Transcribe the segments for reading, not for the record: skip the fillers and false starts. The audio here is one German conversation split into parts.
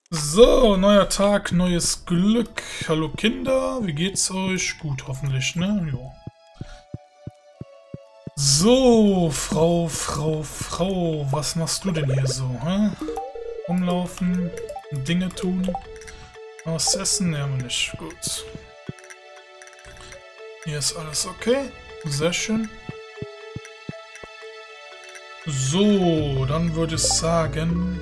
So, neuer Tag, neues Glück. Hallo Kinder, wie geht's euch? Gut, hoffentlich, ne? Jo. So, Frau, was machst du denn hier so, hä? Rumlaufen, Dinge tun. Was zu essen? Ja, aber nicht. Gut. Hier ist alles okay. Sehr schön. So, dann würde ich sagen...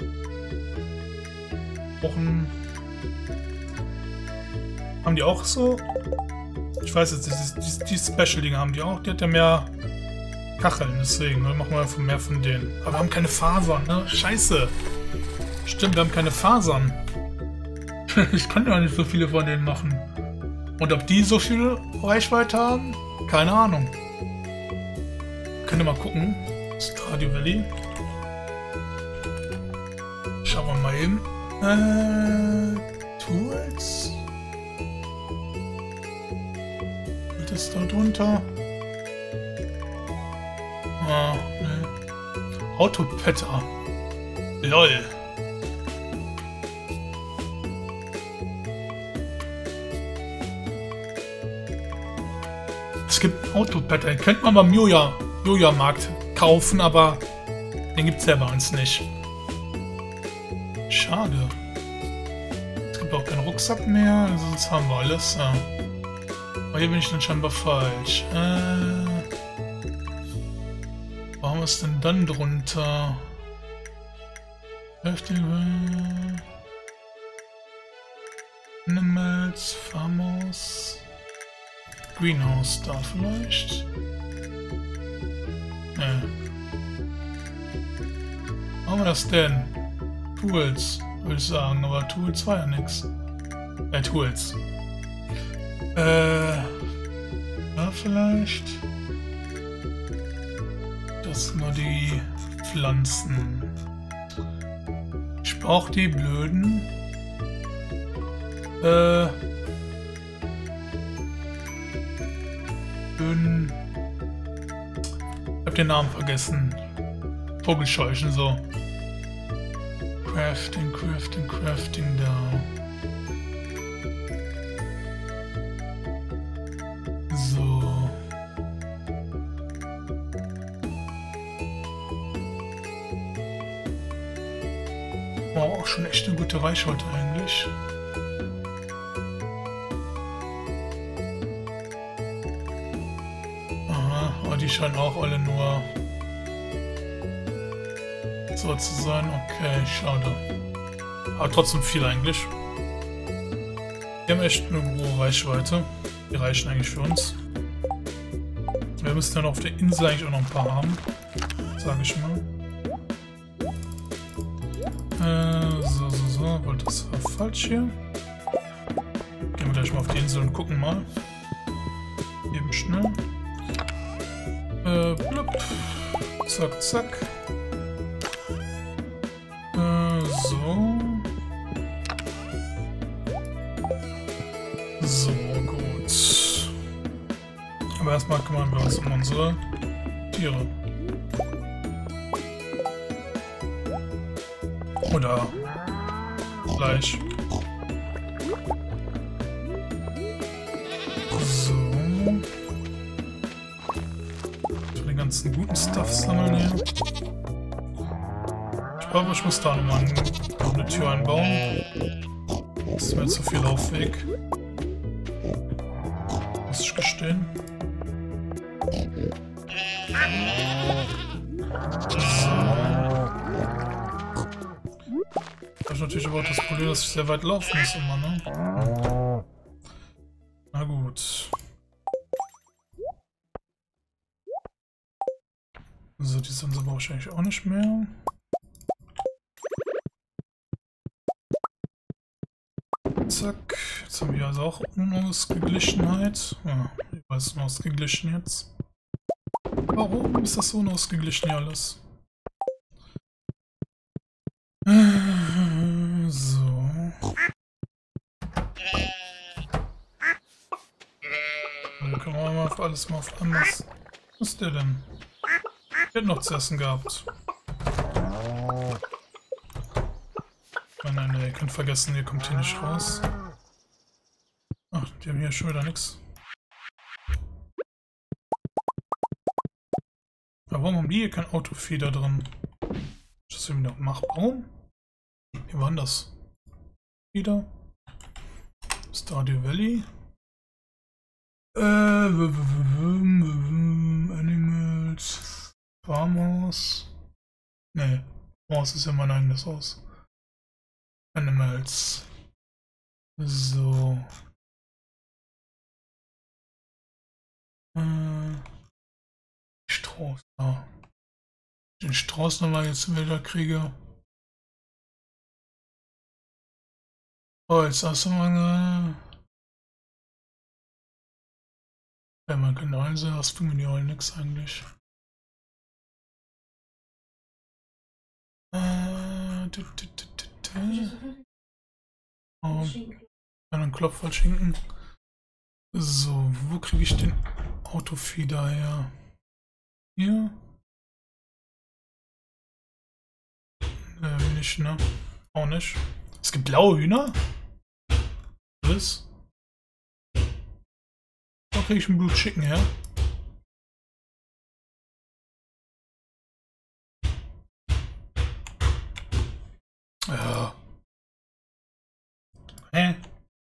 Haben die auch so? Ich weiß jetzt, die Special-Dinge haben die auch. Die hat ja mehr Kacheln, deswegen. Wir machen wir mehr von denen. Aber wir haben keine Fasern, ne? Scheiße. Stimmt, wir haben keine Fasern. Ich kann ja nicht so viele von denen machen. Und ob die so viel Reichweite haben? Keine Ahnung. Können wir mal gucken. Stardew Valley. Schauen wir mal eben. Tools? Was ist da drunter? Ah, ne. Autopetter. LOL. Es gibt Autopetter. Den könnte man beim Joja-Markt kaufen, aber den gibt es ja bei uns nicht. Schade. Es gibt auch keinen Rucksack mehr, also sonst haben wir alles. Ja. Aber hier bin ich dann scheinbar falsch. Wo haben wir es denn dann drunter? Heftige Animals, Farmhouse, Greenhouse da vielleicht? Ne. Wo haben wir das denn? Tools, würde ich sagen, aber Tools war ja nix. Tools. Ja, vielleicht. Das sind nur die Pflanzen. Ich brauche die blöden. Blöden. Ich hab den Namen vergessen. Vogelscheuchen so. Crafting da. So. Wow, auch schon echt eine gute Reichweite eigentlich. Aha, aber die scheinen auch alle nur so zu sein. Okay, schade. Aber trotzdem viel eigentlich. Wir haben echt eine hohe Reichweite. Die reichen eigentlich für uns. Wir müssen dann auf der Insel eigentlich auch noch ein paar haben. Sage ich mal. So. Weil das war falsch hier. Gehen wir gleich mal auf die Insel und gucken mal. Eben schnell. Blub. Zack, zack. So. So, gut. Aber erstmal kümmern wir uns um unsere Tiere. Oder gleich. So. Für den ganzen guten Stuff sammeln hier. Ich glaube, ich muss da nochmal eine Tür einbauen. Das ist mir zu viel Laufweg. Muss ich gestehen. So. Da ist natürlich aber auch das Problem, dass ich sehr weit laufen muss immer, ne? Na gut. So, die Sense brauche ich eigentlich auch nicht mehr. Zack, jetzt haben wir also auch Unausgeglichenheit. Ja, ich weiß, unausgeglichen jetzt. Warum ist das so unausgeglichen hier alles? So. Dann können wir mal auf alles mal auf anders. Was ist der denn? Der hat noch zu essen gehabt. nein, ihr könnt vergessen, ihr kommt hier nicht raus. Ach, die haben hier schon wieder nichts. Warum haben die hier kein Autofeeder drin? Ist das irgendwie noch machbar? Wie war denn das? Wieder? Stardew Valley? Animals. Farmhouse. Ne, Farmhouse ist ja mein eigenes Haus. Animals. So. Strauß. Ja. Den Strauß nochmal jetzt wieder kriege. Holz, Assemangel. Ja, man kann also, was bringen die Rollen nix eigentlich. Oh, einen Klopferschinken. So, wo kriege ich den Autofeeder her? Hier? Nicht, ne? Auch nicht. Es gibt blaue Hühner? Was? Wo kriege ich einen Blue Chicken her? Ja. Hä?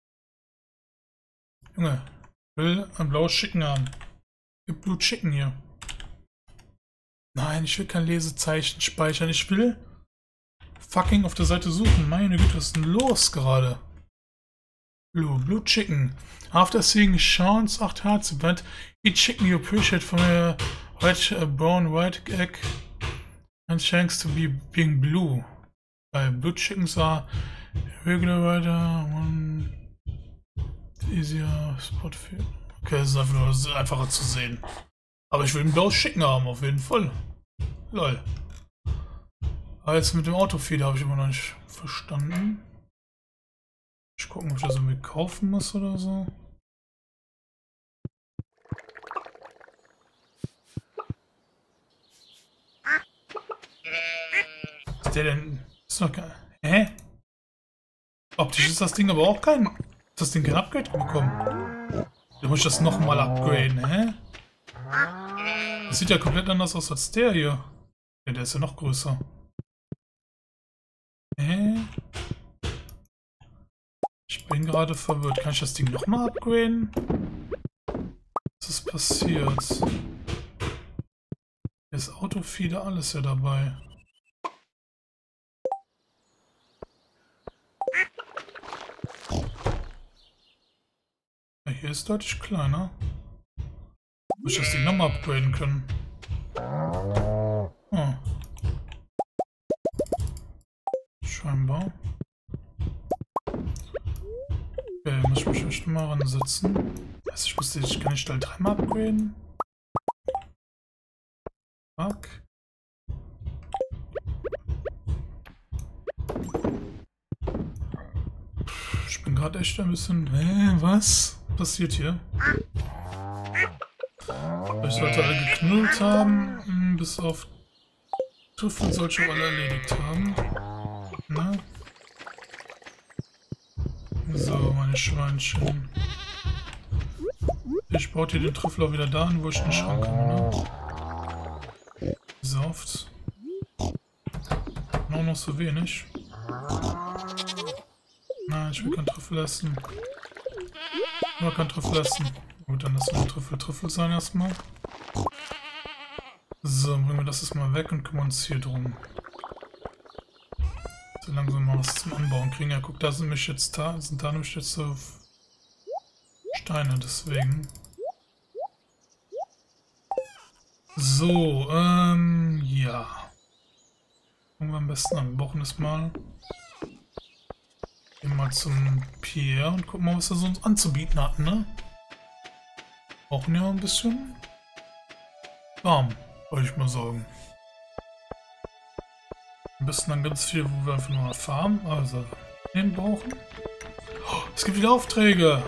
Junge, ich will ein blaues Chicken haben. Gibt Blue Chicken hier. Nein, ich will kein Lesezeichen speichern. Ich will fucking auf der Seite suchen. Meine Güte, was ist denn los gerade? Blue Chicken. After seeing Sean's 8 Hearts event, each chicken you appreciate from a brown white egg and thanks to being blue. Blue chickens are regular rider, one easier spot for. Okay, das ist einfach nur einfacher zu sehen. Aber ich will ein blaues Chicken haben, auf jeden Fall. Lol. Aber jetzt mit dem Autofeeder habe ich immer noch nicht verstanden. Ich gucken, ob ich das irgendwie kaufen muss oder so. Ist der denn? Ist noch kein. Hä? Optisch ist das Ding aber auch kein. Ist das Ding kein Upgrade bekommen? Da muss ich das nochmal upgraden, hä? Das sieht ja komplett anders aus als der hier. Ja, der ist ja noch größer. Hä? Ich bin gerade verwirrt. Kann ich das Ding nochmal upgraden? Was ist passiert? Hier ist Autofeeder, alles ja dabei. Ja, hier ist deutlich kleiner. Muss ich das Ding nochmal upgraden können? Oh. Scheinbar. Okay, muss ich mich echt mal ransetzen. Also ich kann die Stall dreimal upgraden. Fuck. Ich bin gerade echt ein bisschen. Was passiert hier? Ich sollte alle geknüllt haben, bis auf Trüffel sollte ich alle erledigt haben. Na? So, meine Schweinchen. Ich baue hier den Trüffel auch wieder da an, wo ich den Schrank habe, ne? Soft. Noch so wenig. Nein, ich will keinen Trüffel essen. Nur keinen Trüffel essen. Gut, dann lassen wir Trüffel sein erstmal. So, bringen wir das erstmal weg und kümmern uns hier drum. So langsam mal was zum Anbauen kriegen. Ja, guck, da sind nämlich jetzt nämlich jetzt so Steine, deswegen. So, ja. Fangen wir am besten an. Wir brauchen das mal. Gehen mal zum Pierre und gucken mal, was er so uns anzubieten hat, ne? Brauchen ja ein bisschen warm, wollte ich mal sagen. Am besten dann ganz viel, wo wir einfach nur farmen, also den brauchen. Oh, es gibt wieder Aufträge.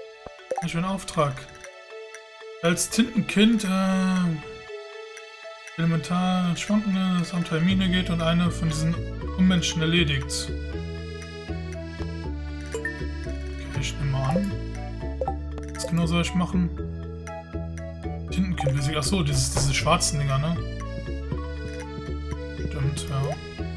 Ich will einen Auftrag. Als Tintenkind Elementar schwankende, das Anteil Mine geht und eine von diesen Unmenschen erledigt. Okay, ich nehme mal an. Was genau soll ich machen? Tintenkind, achso, diese schwarzen Dinger, ne? Stimmt, ja.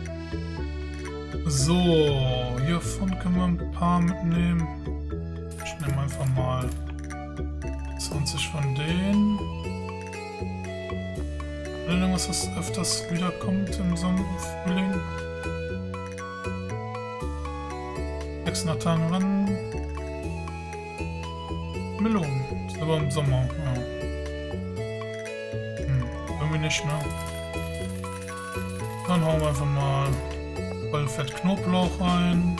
So, hiervon können wir ein paar mitnehmen. Ich nehme einfach mal 20 von denen. Irgendwas, das öfters wiederkommt im Sommer, Frühling. 6 nach Tagen ran. Melonen. Das ist aber im Sommer, ja. Irgendwie nicht, ne? Dann hauen wir einfach mal Vollfett Knoblauch rein.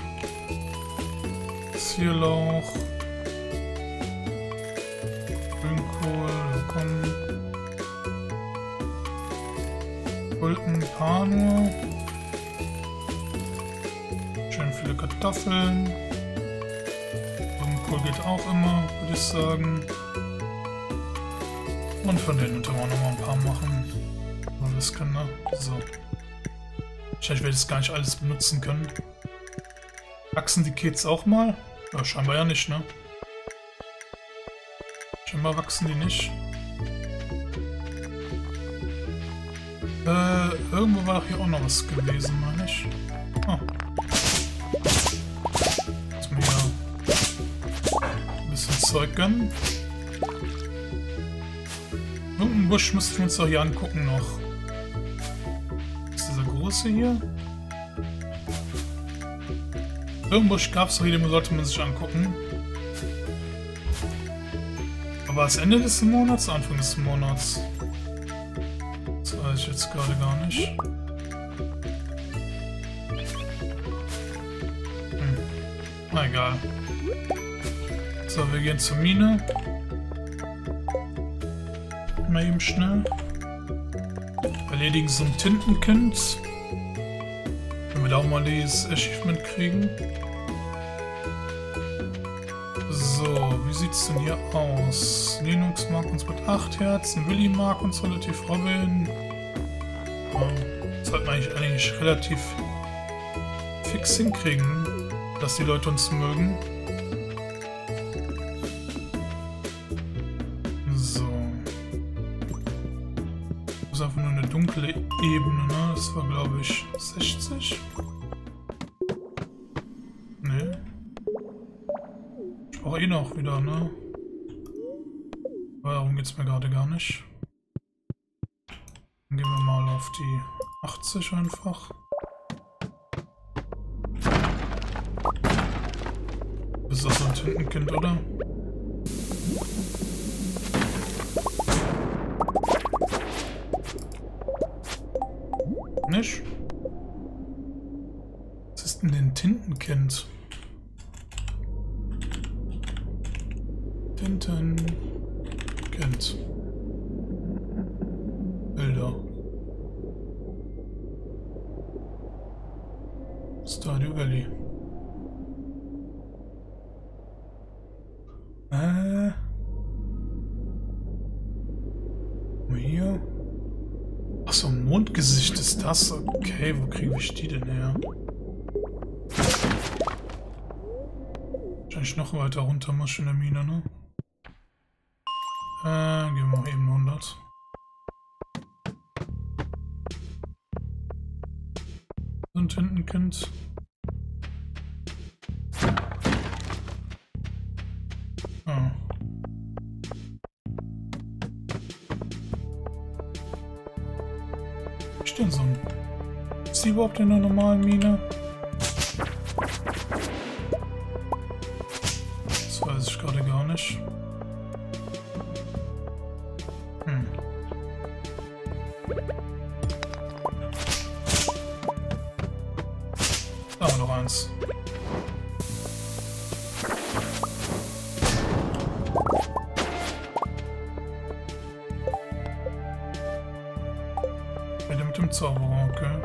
Zierlauch. Grünkohl, komm. Gulpen, paar nur. Schön viele Kartoffeln. Blumenkohl geht auch immer, würde ich sagen. Und von denen können wir auch noch mal ein paar machen. Weil wir es können, ne? So. Wahrscheinlich werde ich das gar nicht alles benutzen können. Wachsen die Kids auch mal? Ja, scheinbar ja nicht, ne? Scheinbar wachsen die nicht. Irgendwo war doch hier auch noch was gewesen, meine ich. Oh. Lass mir hier ein bisschen Zeug gönnen. Irgendeinen Busch müssten wir uns doch hier angucken noch. Ist dieser große hier? Irgendeinen Busch gab es doch hier, den sollte man sich angucken. Aber das Ende des Monats, Anfang des Monats? Das weiß ich jetzt gerade gar nicht. Na egal. So, wir gehen zur Mine. Mal eben schnell. Erledigen so ein Tintenkind. Wenn wir da auch mal dieses Achievement kriegen. So, wie sieht's denn hier aus? Linux mag uns mit 8 Herzen, Willi mag uns relativ, Robin. Das sollten wir eigentlich relativ fix hinkriegen, dass die Leute uns mögen. So. Das ist einfach nur eine dunkle Ebene, ne? Das war, glaube ich, 60. Ne. Ich brauche eh noch wieder, ne? Aber darum geht es mir gerade gar nicht. Dann gehen wir mal auf die 80 einfach. Das ist doch so ein Tintenkind, oder? Nicht? Was ist denn ein Tintenkind? Tintenkind. Bilder. Stardew Valley. Hier. Achso, Mondgesicht ist das. Okay, wo kriege ich die denn her? Wahrscheinlich noch weiter runter muss ich in der Mine, ne? Gehen wir mal eben 100. So ein Tintenkind. Ah. Ist denn so ein... Ist die überhaupt in einer normalen Mine? Das weiß ich gerade gar nicht. Da haben wir noch eins. Wieder mit dem Zauberer, okay.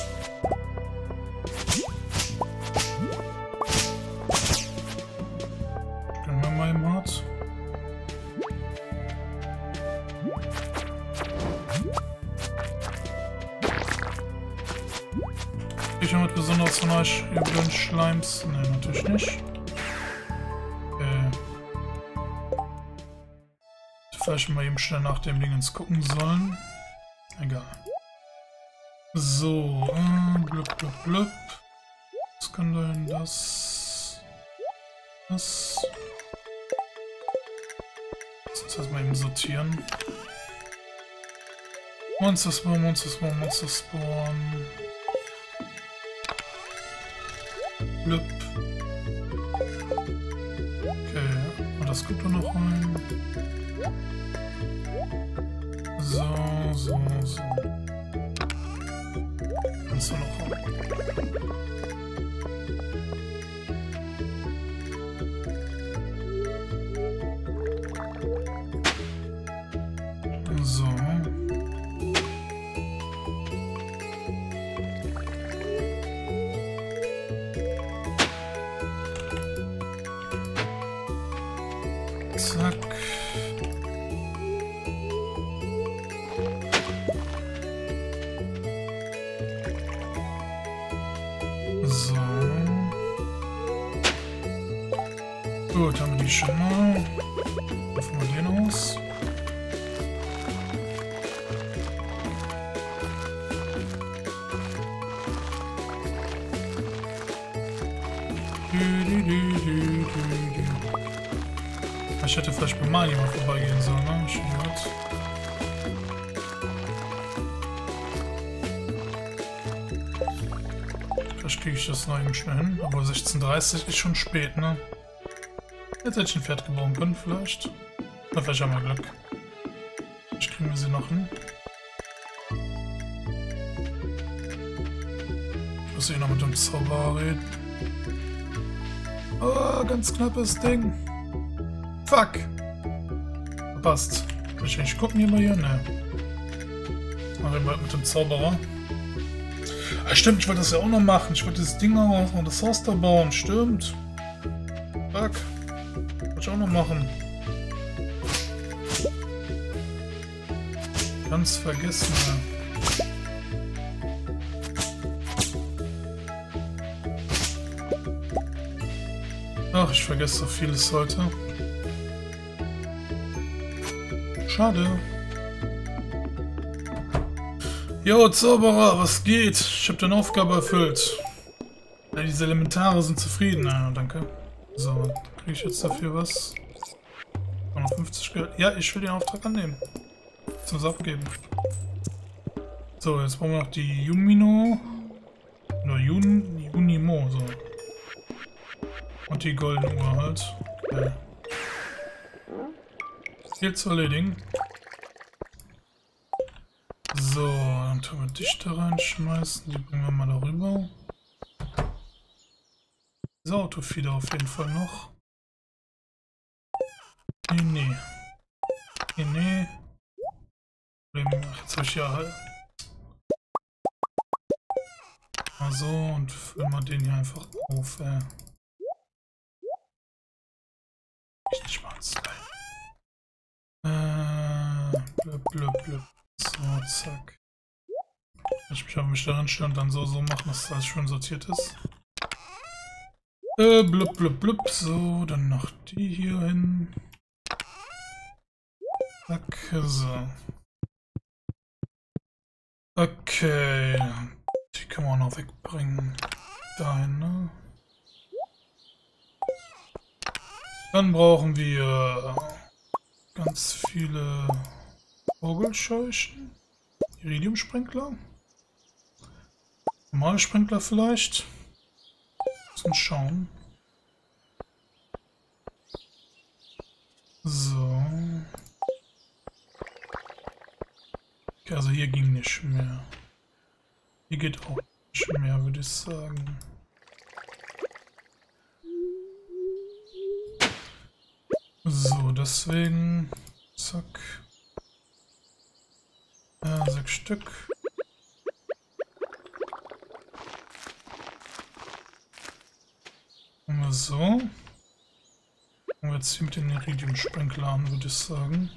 Stellen wir mal im Hart. Besonderes von euch, ihr blöden Schleims? Ne, natürlich nicht. Vielleicht mal eben schnell nach dem Dingens gucken sollen. Egal. So, blub, blub, blub. Was kann denn das? Das. Lass uns das mal eben sortieren. Monster Spawn, Monster Spawn, Monster Spawn. Blub. Okay, und das kommt da noch rein. So. Kannst du noch rein. So. Zack. So. Gut, haben wir die schon mal. Rufen wir den aus. Ich hätte vielleicht bei Mario mal vorbeigehen sollen, ne? Ich gehört. Vielleicht kriege ich das noch eben schnell hin. Aber 16:30 ist schon spät, ne? Jetzt hätte ich ein Pferd gebrauchen können, vielleicht. Na, vielleicht haben wir Glück. Vielleicht kriegen wir sie noch hin. Ich muss eh noch mit dem Zauberer reden. Oh, ganz knappes Ding. Fuck! Passt. Kann ich eigentlich gucken hier mal hier? Ne. Machen wir bald mit dem Zauberer. Ah, stimmt, ich wollte das ja auch noch machen. Ich wollte das Ding auch noch das Haus da bauen. Stimmt. Fuck. Wollte ich auch noch machen. Ganz vergessen, ja. Ach, ich vergesse so vieles heute. Schade. Jo, Zauberer, was geht? Ich habe deine Aufgabe erfüllt. Ja, diese Elementare sind zufrieden. Ja, danke. So, kriege ich jetzt dafür was? 50 Geld. Ja, ich will den Auftrag annehmen. Zum abgeben. So, jetzt brauchen wir noch die Yumino. Oder Junimo, so. Und die goldene Uhr halt. Okay. Viel zu erledigen. So, dann tun wir dich da reinschmeißen. Die bringen wir mal darüber. Das Autofieder auf jeden Fall noch. Nee. Nee. Ach, jetzt habe ich ja halt. Mal so und füllen wir den hier einfach auf, Nicht mal ins blub. So, zack. Ich habe mich daran stellen und dann so machen, dass das alles schön sortiert ist. Blub. So, dann noch die hier hin. Zack, so. Okay. Die können wir auch noch wegbringen. Dahin, ne? Dann brauchen wir ganz viele Vogelscheuchen. Iridium-Sprinkler. Normale Sprinkler vielleicht. Müssen schauen. So. Okay, also hier ging nicht mehr. Hier geht auch nicht mehr, würde ich sagen. So, deswegen. Zack. 6 Stück. Machen wir so. Machen wir jetzt hier mit den Iridium-Sprenklern, würde ich sagen.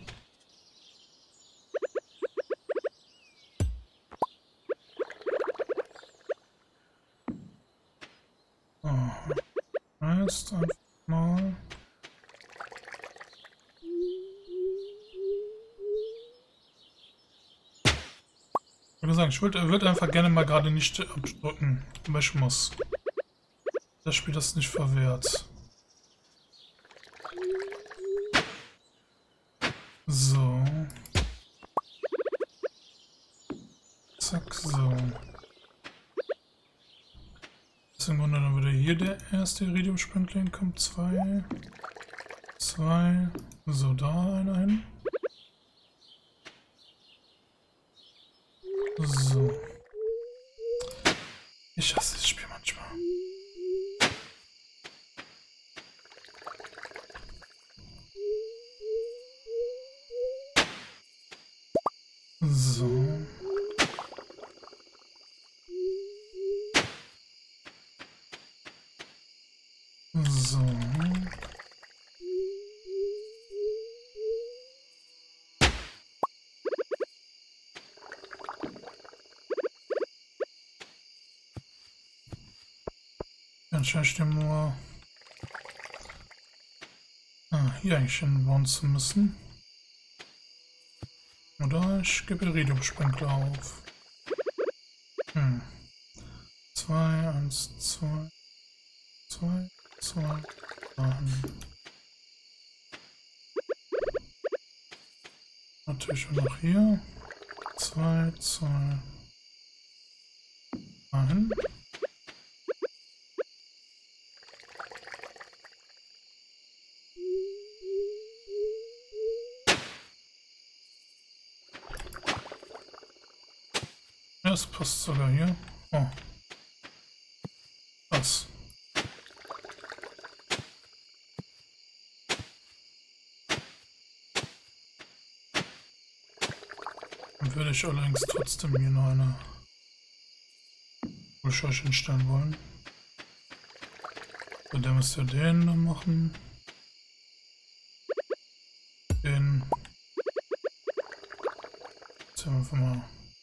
So. Heißt einfach mal. Ich würde sagen, ich würde einfach gerne mal gerade nicht abdrücken, aber ich muss. Das Spiel das nicht verwehrt. So. Zack, so. Das ist im Grunde dann wieder hier der erste Iridium-Sprengling. Kommt zwei. Zwei. So, da einer hin. So. Ich hasse das Spiel manchmal. So. So. Dann scheine ich dem nur hier eigentlich hinbauen zu müssen. Oder ich gebe Iridium-Sprenkler auf. 2, 1, 2, 2, 2. Natürlich auch noch hier. 2, 2. Dahin. Ja, es passt sogar hier. Oh. Was? Dann würde ich allerdings trotzdem hier noch eine Scheuche hinstellen wollen. So, der müsste den dann machen. Den. Jetzt haben wir einfach mal.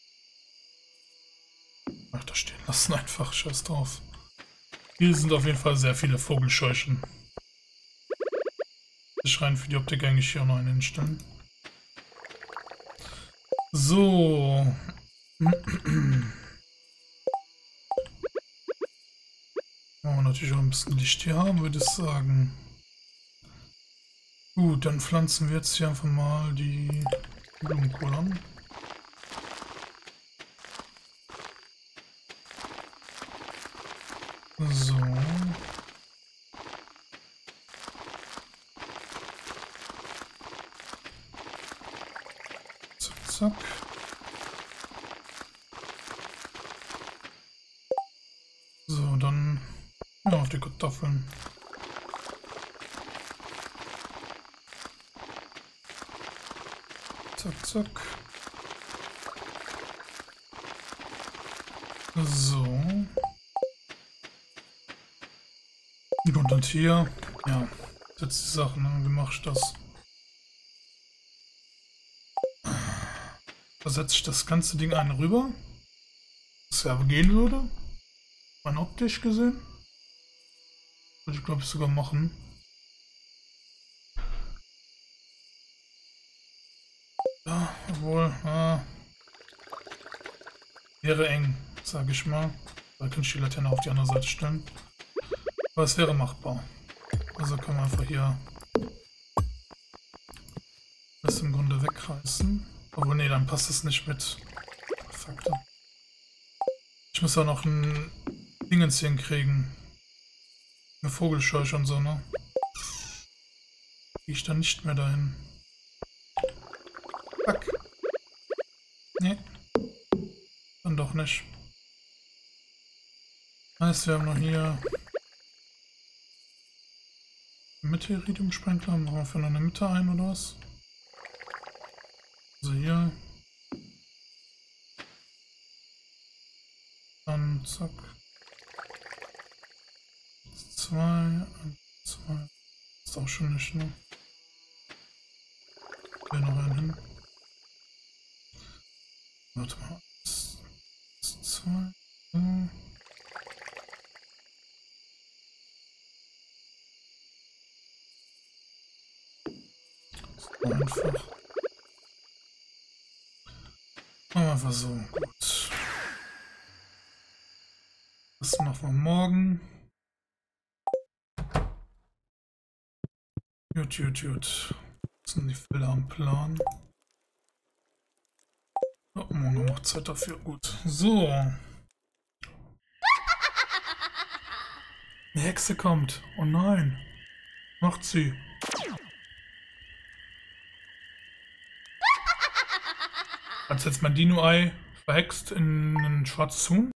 Ach, da stehen lassen einfach. Scheiß drauf. Hier sind auf jeden Fall sehr viele Vogelscheuchen. Ich rein für die Optik eigentlich hier auch noch einen hinstellen. So. Wollen wir natürlich auch ein bisschen Licht hier haben, würde ich sagen. Gut, dann pflanzen wir jetzt hier einfach mal die Blumenkohl an. So. Zack, zack. So, dann ja, auf die Kartoffeln. Zack, zack. So. Und hier, ja, jetzt die Sache, ne? Wie mache ich das? Da setze ich das ganze Ding einen rüber. Was ja gehen würde. Rein optisch gesehen. Würde ich glaube ich sogar machen. Ja, obwohl, wäre eng, sage ich mal. Da könnte ich die Laterne auf die andere Seite stellen. Aber es wäre machbar. Also können wir einfach hier das im Grunde wegreißen. Obwohl, nee, dann passt es nicht mit. Faktor. Ich muss ja noch ein Dingens hinkriegen. Eine Vogelscheuche und so, ne? Gehe ich dann nicht mehr dahin. Zack. Nee. Dann doch nicht. Heißt, wir haben noch hier Mitte Iridium-Sprenkler. Machen wir für noch eine Mitte ein oder was? Also hier. Dann zack. 2, 2. Ist auch schon nicht, ne? Hier noch einen hin. Warte mal. 2. Einfach. Einfach so. Gut. Das machen wir morgen. Gut. Was sind die Felder am Plan? Oh, morgen noch Zeit dafür. Gut. So. Die Hexe kommt. Oh nein. Macht sie. Hat jetzt mein Dino-Ei verhext in ein schwarzes Huhn?